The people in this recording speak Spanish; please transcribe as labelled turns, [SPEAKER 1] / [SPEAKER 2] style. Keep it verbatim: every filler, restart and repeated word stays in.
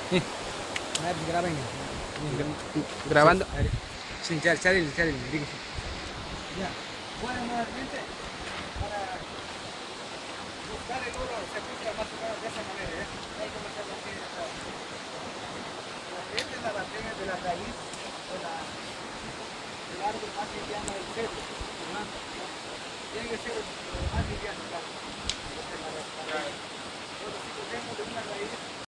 [SPEAKER 1] Eh, a ver, graben.
[SPEAKER 2] Grabando.
[SPEAKER 1] Sí, ya, ya, ya, ya. Ya. Bueno, nuevamente, para buscar el oro se busca más o menos de esa manera, ¿eh? Hay como se mantiene esta. Esta es la bacteria de la raíz de la, del árbol más liviano del cedro. ¿No? Tiene que ser eh, más liviano, claro. Esta es la, la raíz. Entonces, si cogemos de una raíz